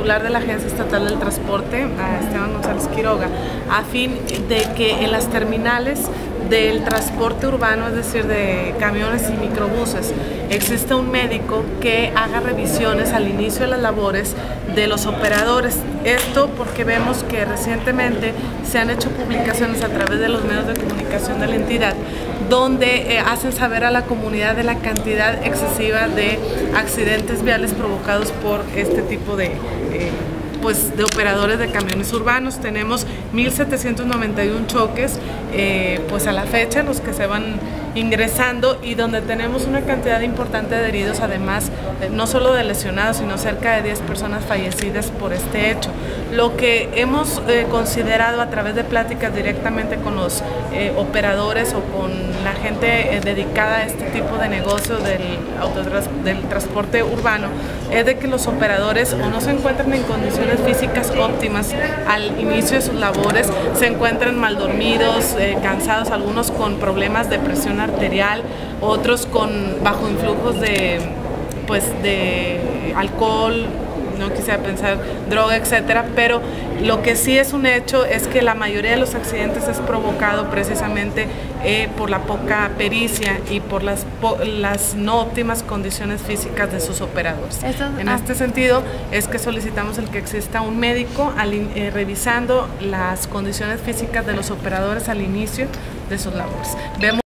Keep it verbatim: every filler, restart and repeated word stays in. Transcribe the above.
titular de la Agencia Estatal del Transporte, a Esteban González Quiroga, a fin de que en las terminales del transporte urbano, es decir, de camiones y microbuses, existe un médico que haga revisiones al inicio de las labores de los operadores. Esto porque vemos que recientemente se han hecho publicaciones a través de los medios de comunicación de la entidad donde eh, hacen saber a la comunidad de la cantidad excesiva de accidentes viales provocados por este tipo de eh, pues de operadores de camiones urbanos. Tenemos mil setecientos noventa y uno choques eh, pues a la fecha, los que se van ingresando, y donde tenemos una cantidad importante de heridos, además eh, no solo de lesionados, sino cerca de diez personas fallecidas por este hecho. Lo que hemos eh, considerado a través de pláticas directamente con los eh, operadores o con la gente eh, dedicada a este tipo de negocio del, autotras del transporte urbano es de que los operadores o no se encuentran en condiciones físicas óptimas al inicio de sus labores, se encuentran mal dormidos, eh, cansados, algunos con problemas de presión arterial, otros con bajo influjos de, pues, de alcohol, no quisiera pensar droga, etcétera, pero lo que sí es un hecho es que la mayoría de los accidentes es provocado precisamente eh, por la poca pericia y por las, po las no óptimas condiciones físicas de sus operadores. Eso, en ah. este sentido es que solicitamos el que exista un médico al, eh, revisando las condiciones físicas de los operadores al inicio de sus labores. Vemos